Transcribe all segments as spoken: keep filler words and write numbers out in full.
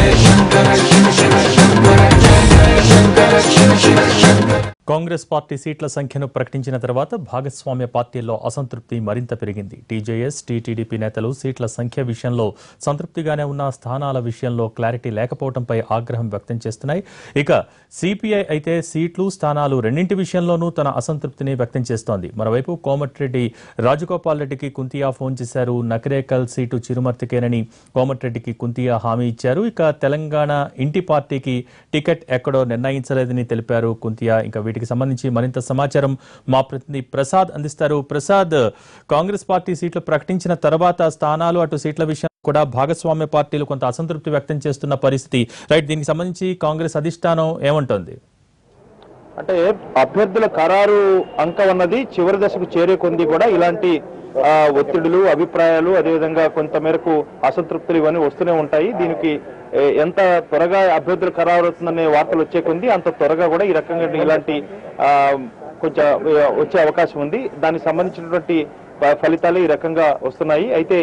Congress party సీట్ల సంఖ్యను ప్రకటించిన తర్వాత భాగస్వామ్య పార్టీల్లో అసంతృప్తి మరింత పెరిగింది. టీజేఎస్, టీటీడీపీ నేతలు సీట్ల సంఖ్య విషయంలో సంతృప్తిగానే ఉన్న స్థానాల విషయంలో క్లారిటీ లేకపోవడంపై ఆగ్రహం వ్యక్తం చేస్తున్నాయి. ఇక సిపిఐ అయితే సీట్లు, స్థానాలు రెండింటి విషయంలోనూ తన అసంతృప్తిని వ్యక్తం చేస్తోంది. మరోవైపు కోమటిరెడ్డి రాజగోపాల్ రెడ్డికి కుంతియా ఫోన్ చేశారు. నకరేకల్ సీటు చిరుమర్తికేనని కోమటిరెడ్డికి కుంతియా హామీ ఇచ్చారు. ఇక తెలంగాణ ఇంటి పార్టీకి టికెట్ ఎక్కడో నిర్ణయించలేదని తెలిపారు కుంతియా. ఇంకా వీటికి సంబంధించి మరింత సమాచారం మా ప్రతినిధి ప్రసాద్ అందిస్తారు. ప్రసాద్, కాంగ్రెస్ పార్టీ సీట్లు ప్రకటించిన తర్వాత స్థానాలు అటు సీట్ల విషయం కూడా భాగస్వామ్య పార్టీలు కొంత అసంతృప్తి వ్యక్తం చేస్తున్న పరిస్థితి రైట్. దీనికి సంబంధించి కాంగ్రెస్ అధిష్టానం ఏమంటోంది? అంటే అభ్యర్థుల ఖరారు అంక ఉన్నది చివరి దశకు చేరే కొంది కూడా ఇలాంటి ఒత్తిడులు, అభిప్రాయాలు, అదేవిధంగా కొంత మేరకు అసంతృప్తులు ఇవన్నీ వస్తూనే ఉంటాయి. దీనికి ఎంత త్వరగా అభ్యర్థులు ఖరారు అవుతుందనే వార్తలు వచ్చే కొంది అంత త్వరగా కూడా ఈ రకంగా ఇలాంటి కొంచెం వచ్చే అవకాశం ఉంది. దానికి సంబంధించినటువంటి ఫలితాలు ఈ రకంగా వస్తున్నాయి. అయితే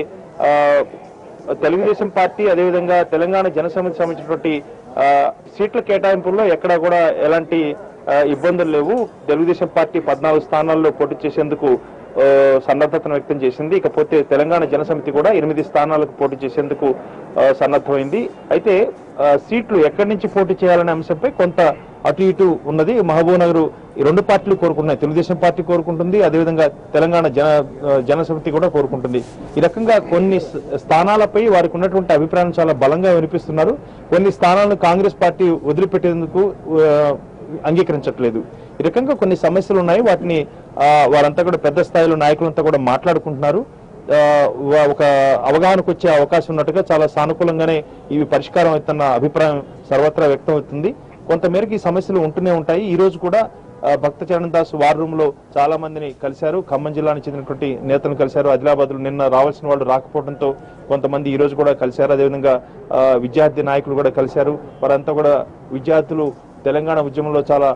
తెలుగుదేశం పార్టీ అదేవిధంగా తెలంగాణ జనసమితికి సంబంధించినటువంటి సీట్ల కేటాయింపుల్లో ఎక్కడా కూడా ఎలాంటి ఇబ్బందులు లేవు. తెలుగుదేశం పార్టీ పద్నాలుగు స్థానాల్లో పోటీ చేసేందుకు సన్నద్ధతను వ్యక్తం చేసింది. ఇకపోతే తెలంగాణ జనసమితి కూడా ఎనిమిది స్థానాలకు పోటీ చేసేందుకు సన్నద్ధమైంది. అయితే సీట్లు ఎక్కడి నుంచి పోటీ చేయాలనే అంశంపై కొంత అటు ఇటు ఉన్నది. మహబూబ్ నగర్ ఈ రెండు పార్టీలు కోరుకుంటున్నాయి. తెలుగుదేశం పార్టీ కోరుకుంటుంది, అదేవిధంగా తెలంగాణ జన జనసమితి కూడా కోరుకుంటుంది. ఈ రకంగా కొన్ని స్థానాలపై వారికి ఉన్నటువంటి అభిప్రాయం చాలా బలంగా వినిపిస్తున్నారు. కొన్ని స్థానాలను కాంగ్రెస్ పార్టీ వదిలిపెట్టేందుకు అంగీకరించట్లేదు. ఈ రకంగా కొన్ని సమస్యలు ఉన్నాయి. వాటిని వారంతా కూడా పెద్ద స్థాయిలో నాయకులంతా కూడా మాట్లాడుకుంటున్నారు. ఒక అవగాహనకు వచ్చే అవకాశం ఉన్నట్టుగా చాలా సానుకూలంగానే ఇవి పరిష్కారం అవుతున్న అభిప్రాయం సర్వత్రా వ్యక్తం అవుతుంది. కొంతమేరకు ఈ సమస్యలు ఉంటూనే ఉంటాయి. ఈ రోజు కూడా భక్త చరణ్ దాస్ వార్ రూమ్ లో చాలా మందిని కలిశారు. ఖమ్మం జిల్లాకు చెందినటువంటి నేతలను కలిశారు. ఆదిలాబాద్ లో నిన్న రావాల్సిన వాళ్ళు రాకపోవడంతో కొంతమంది ఈ రోజు కూడా కలిశారు. అదేవిధంగా విద్యార్థి నాయకులు కూడా కలిశారు. వారంతా కూడా విద్యార్థులు తెలంగాణ ఉద్యమంలో చాలా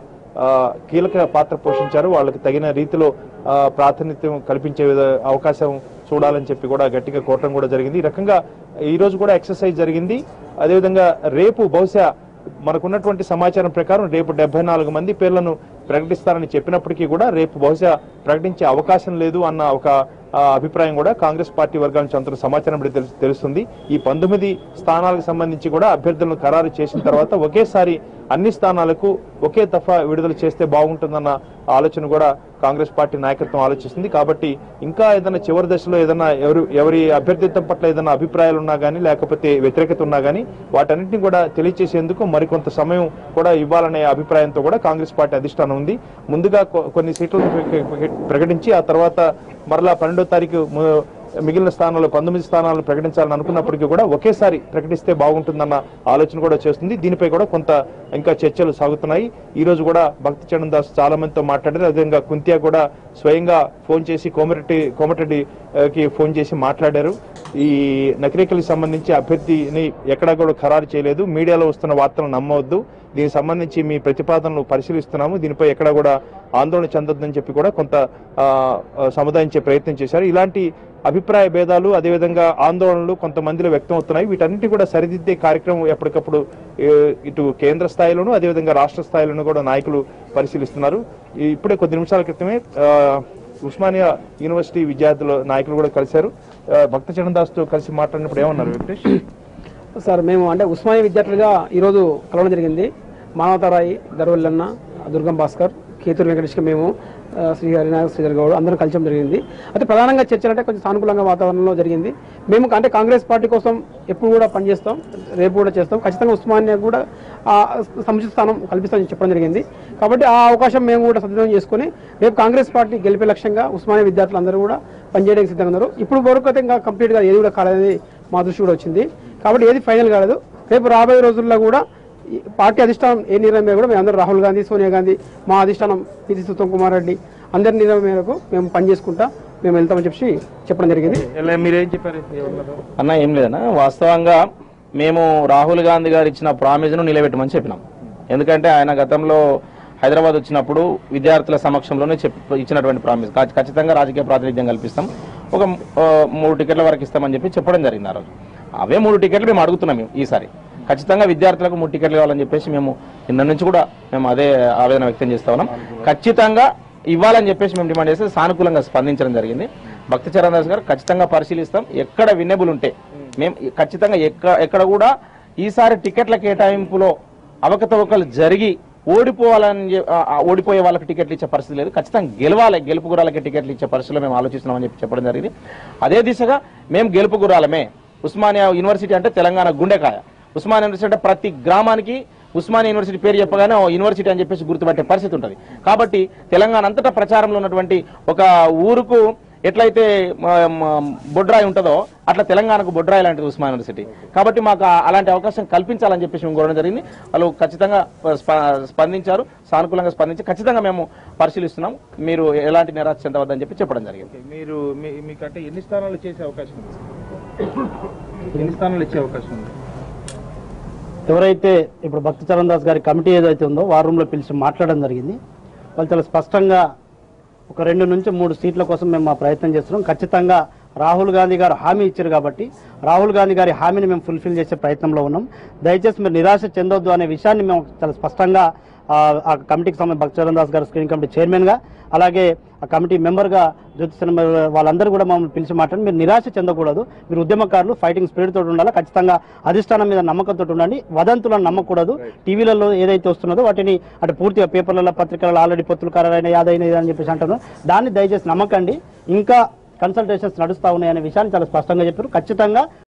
కీలక పాత్ర పోషించారు. వాళ్ళకి తగిన రీతిలో ప్రాతినిధ్యం కల్పించే అవకాశం చూడాలని చెప్పి కూడా గట్టిగా కోరటం కూడా జరిగింది. ఈ రకంగా ఈ రోజు కూడా ఎక్సర్సైజ్ జరిగింది. అదేవిధంగా రేపు బహుశా మనకున్నటువంటి సమాచారం ప్రకారం రేపు డెబ్బై నాలుగు మంది పేర్లను ప్రకటిస్తారని చెప్పినప్పటికీ కూడా రేపు బహుశా ప్రకటించే అవకాశం లేదు అన్న ఒక అభిప్రాయం కూడా కాంగ్రెస్ పార్టీ వర్గాల నుంచి అంత సమాచారం తెలుస్తుంది. ఈ పంతొమ్మిది స్థానాలకు సంబంధించి కూడా అభ్యర్థులను ఖరారు చేసిన తర్వాత ఒకేసారి అన్ని స్థానాలకు ఒకే దఫా విడుదల చేస్తే బాగుంటుందన్న ఆలోచన కూడా కాంగ్రెస్ పార్టీ నాయకత్వం ఆలోచిస్తుంది. కాబట్టి ఇంకా ఏదైనా చివరి దశలో ఏదైనా ఎవరు ఎవరి అభ్యర్థిత్వం పట్ల ఏదైనా అభిప్రాయాలు ఉన్నా కానీ లేకపోతే వ్యతిరేకత ఉన్నా కానీ వాటన్నింటినీ కూడా తెలియజేసేందుకు మరికొంత సమయం కూడా ఇవ్వాలనే అభిప్రాయంతో కూడా కాంగ్రెస్ పార్టీ అధిష్టానం ఉంది. ముందుగా కొన్ని సీట్లను ప్రకటించి ఆ తర్వాత మరలా పన్నెండో తారీఖు మిగిలిన స్థానాలు పంతొమ్మిది స్థానాలను ప్రకటించాలని అనుకున్నప్పటికీ కూడా ఒకేసారి ప్రకటిస్తే బాగుంటుందన్న ఆలోచన కూడా చేస్తుంది. దీనిపై కూడా కొంత ఇంకా చర్చలు సాగుతున్నాయి. ఈ రోజు కూడా భక్త చరణ్ దాస్ చాలా మందితో మాట్లాడారు. అదేవిధంగా కుంతియా కూడా స్వయంగా ఫోన్ చేసి కోమటిరెడ్డి కోమటిరెడ్డికి ఫోన్ చేసి మాట్లాడారు. ఈ నకిరేకల్కి సంబంధించి అభ్యర్థిని ఎక్కడా కూడా ఖరారు చేయలేదు. మీడియాలో వస్తున్న వార్తలు నమ్మవద్దు. దీనికి సంబంధించి మీ ప్రతిపాదనలు పరిశీలిస్తున్నాము. దీనిపై ఎక్కడా కూడా ఆందోళన చెందొద్దని చెప్పి కూడా కొంత సముదాయించే ప్రయత్నం చేశారు. ఇలాంటి అభిప్రాయ భేదాలు అదేవిధంగా ఆందోళనలు కొంతమందిలో వ్యక్తం అవుతున్నాయి. వీటన్నిటి కూడా సరిదిద్దే కార్యక్రమం ఎప్పటికప్పుడు ఇటు కేంద్ర స్థాయిలోనూ అదేవిధంగా రాష్ట్ర స్థాయిలోనూ కూడా నాయకులు పరిశీలిస్తున్నారు. ఇప్పుడే కొద్ది నిమిషాల క్రితమే ఉస్మానియా యూనివర్సిటీ విద్యార్థుల నాయకులు కూడా కలిశారు. భక్త చరణ్ దాస్ తో కలిసి మాట్లాడినప్పుడు ఏమన్నారు వెంకటేష్? సార్, మేము అంటే ఉస్మానియా విద్యార్థులుగా ఈరోజు కలవడం జరిగింది. మానవతారాయి, దర్వల్లన్న, దుర్గం భాస్కర్, కేతూరు వెంకటేష్కి మేము శ్రీ హరినాథ్ శ్రీధర్ గౌడ్ అందరం కలిసడం జరిగింది. అయితే ప్రధానంగా చర్చలు అంటే కొంచెం సానుకూలంగా వాతావరణంలో జరిగింది. మేము అంటే కాంగ్రెస్ పార్టీ కోసం ఎప్పుడు కూడా పనిచేస్తాం, రేపు కూడా చేస్తాం. ఖచ్చితంగా ఉస్మానియా కూడా సముచిత స్థానం కల్పిస్తామని చెప్పడం జరిగింది. కాబట్టి ఆ అవకాశం మేము కూడా సద్వినియోగం చేసుకుని రేపు కాంగ్రెస్ పార్టీ గెలిపే లక్ష్యంగా ఉస్మానియా విద్యార్థులందరూ కూడా పనిచేయడానికి సిద్ధంగా ఉన్నారు. ఇప్పుడు వరకు అయితే ఇంకా కంప్లీట్గా ఏది కూడా కాలేదని మా దృష్టి కూడా వచ్చింది. కాబట్టి ఏది ఫైనల్ కాలేదు. రేపు రాబోయే రోజుల్లో కూడా పార్టీ అధిష్టానం ఏ నిర్ణయం కూడా మేము అందరూ రాహుల్ గాంధీ, సోనియా గాంధీ, మా అధిష్టానం పిసి ఉత్తమ్ కుమార్ రెడ్డి అందరి నిర్ణయం మేరకు మేము పనిచేసుకుంటా మేము వెళ్తామని చెప్పి చెప్పడం జరిగింది. మీరేం చెప్పారు అన్న? ఏం లేదన్నా, వాస్తవంగా మేము రాహుల్ గాంధీ గారు ఇచ్చిన ప్రామిస్ను నిలబెట్టమని చెప్పినాం. ఎందుకంటే ఆయన గతంలో హైదరాబాద్ వచ్చినప్పుడు విద్యార్థుల సమక్షంలోనే చెప్పి ఇచ్చినటువంటి ప్రామిస్ ఖచ్చితంగా రాజకీయ ప్రాతినిధ్యం కల్పిస్తాం, ఒక మూడు టికెట్ల వరకు ఇస్తామని చెప్పి చెప్పడం జరిగింది. ఆ రోజు అవే మూడు టికెట్లు మేము అడుగుతున్నాం ఈసారి. ఖచ్చితంగా విద్యార్థులకు మూడు టికెట్లు కావాలని చెప్పేసి మేము నిన్న నుంచి కూడా మేము అదే ఆవేదన వ్యక్తం చేస్తా ఉన్నాం. ఖచ్చితంగా ఇవ్వాలని చెప్పేసి మేము డిమాండ్ చేస్తే సానుకూలంగా స్పందించడం జరిగింది. భక్తి చరణ్ దాస్ గారు ఖచ్చితంగా పరిశీలిస్తాం. ఎక్కడ విన్నబుల్ ఉంటే మేము ఖచ్చితంగా ఎక్కడ ఎక్కడ కూడా ఈసారి టికెట్ల కేటాయింపులో అవకతవకలు జరిగి ఓడిపోవాలని ఓడిపోయే వాళ్ళకి టికెట్లు ఇచ్చే పరిస్థితి లేదు. ఖచ్చితంగా గెలవాలి, గెలుపు గురాలకి టికెట్లు ఇచ్చే పరిస్థితిలో మేము ఆలోచిస్తున్నామని చెప్పి చెప్పడం జరిగింది. అదే దిశగా మేము గెలుపు గురాలమే. ఉస్మానియా యూనివర్సిటీ అంటే తెలంగాణ గుండెకాయ. ఉస్మానియా యూనివర్సిటీ అంటే ప్రతి గ్రామానికి ఉస్మానియా యూనివర్సిటీ పేరు చెప్పగానే యూనివర్సిటీ అని చెప్పేసి గుర్తుపట్టే పరిస్థితి ఉంటుంది. కాబట్టి తెలంగాణ అంతటా ప్రచారంలో ఉన్నటువంటి ఒక ఊరుకు ఎట్లయితే బొడ్రాయి ఉంటుందో అట్లా తెలంగాణకు బొడ్రాయి లాంటిది ఉస్మానియా యూనివర్సిటీ. కాబట్టి మాకు అలాంటి అవకాశం కల్పించాలని చెప్పేసి మేము కోరడం జరిగింది. వాళ్ళు ఖచ్చితంగా స్పందించారు, సానుకూలంగా స్పందించి ఖచ్చితంగా మేము పరిశీలిస్తున్నాం, మీరు ఎలాంటి నిరాశ చెందవద్దని చెప్పి చెప్పడం జరిగింది. మీరు మీకంటే ఎన్ని స్థానాలు చేసే అవకాశం ఉంది? ఎన్ని స్థానాలు ఇచ్చే అవకాశం ఉంది? ఎవరైతే ఇప్పుడు భక్తి చరణ్ దాస్ గారి కమిటీ ఏదైతే ఉందో వార్ రూమ్లో పిలిచి మాట్లాడడం జరిగింది. వాళ్ళు చాలా స్పష్టంగా ఒక రెండు నుంచి మూడు సీట్ల కోసం మేము మా ప్రయత్నం చేస్తున్నాం. ఖచ్చితంగా రాహుల్ గాంధీ గారు హామీ ఇచ్చారు కాబట్టి రాహుల్ గాంధీ గారి హామీని మేము ఫుల్ఫిల్ చేసే ప్రయత్నంలో ఉన్నాం. దయచేసి మీరు నిరాశ చెందొద్దు అనే విషయాన్ని మేము చాలా స్పష్టంగా ఆ కమిటీకి సంబంధించి భక్తి చరణ్ దాస్ గారు స్క్రీనింగ్ కమిటీ చైర్మన్గా అలాగే ఆ కమిటీ మెంబర్గా జ్యోతి సినిమా వాళ్ళందరూ కూడా మమ్మల్ని పిలిచి మాట్లాడి మీరు నిరాశ చెందకూడదు, మీరు ఉద్యమకారులు ఫైటింగ్ స్పిరిట్ తోటి ఉండాలి, ఖచ్చితంగా అధిష్టానం మీద నమ్మకంతో ఉండండి, వదంతులను నమ్మకూడదు, టీవీలలో ఏదైతే వస్తున్నదో వాటిని అటు పూర్తిగా పేపర్లలో పత్రికలలో ఆల్రెడీ పొత్తులు కారైనా యాదైనా అని చెప్పేసి అంటున్నారు, దాన్ని దయచేసి నమ్మకండి, ఇంకా కన్సల్టేషన్స్ నడుస్తూ ఉన్నాయనే విషయాన్ని చాలా స్పష్టంగా చెప్పారు. ఖచ్చితంగా